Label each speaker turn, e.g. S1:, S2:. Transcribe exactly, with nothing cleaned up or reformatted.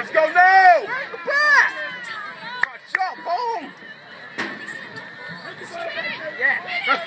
S1: Let's go now! The pass! Good job, boom! Yeah,